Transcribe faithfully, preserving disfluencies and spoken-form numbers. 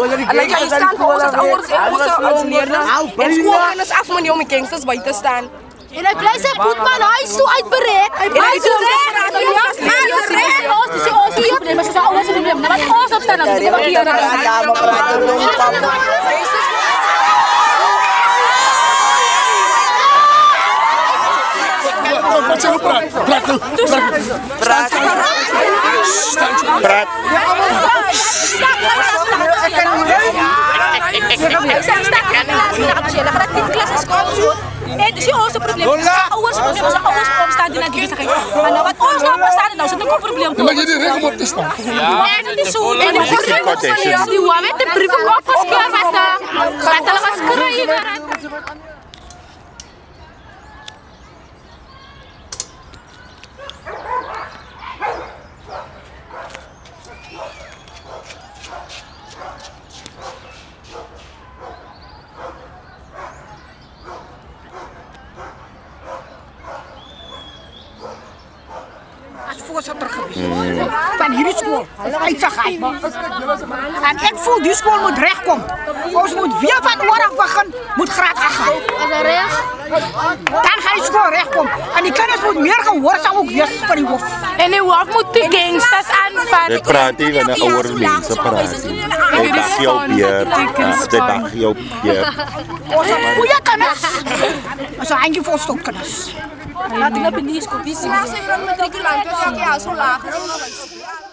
En dan jy staan voor ons as ouers en ons as leerders. En skoolkinders af om nie om die gangsters by te staan. En hy bly sy goed man, hy is so uitbereik. Hy bly so reg. Hy is reg. Ons dis ons hier probleem, maar so ouers probleem. Nou wat ons opstaan dan dis wat hier. Ja, maar praat oor ons kamp. Wat sê jy praat? Praat. Praat. Praat. Eh, dis die ons probleem. Ouers probleem, ons ouers opstaan die na die besigheid. Maar nou wat ons nou opstaan nou, so 'n probleem. Maar jy die reg om op te staan. Ja, dit is so. En die probleem die wa met die brief kop geskeer wat wat hulle geskryf het. Voorzitter geweest van hierdie skool. Uitsigheid. En ek voel die skool moet regkom. Ons moet weer van oor af begin, moet graad agt gaan. As hy reg, dan gaan die skool regkom. En die kinders moet meer gehoorsaam ook wees vir die hoof. en die hoof moet die gangsters aanvat. Dit praat nie van 'n ouer mense praat. Dit is jou beer. Dit is jou beer. Ons het goeie kinders. Ons het eintlik vol stop kinders. Laat hulle op die skool. Dis maar sy rond matrikulant, ja, so laag.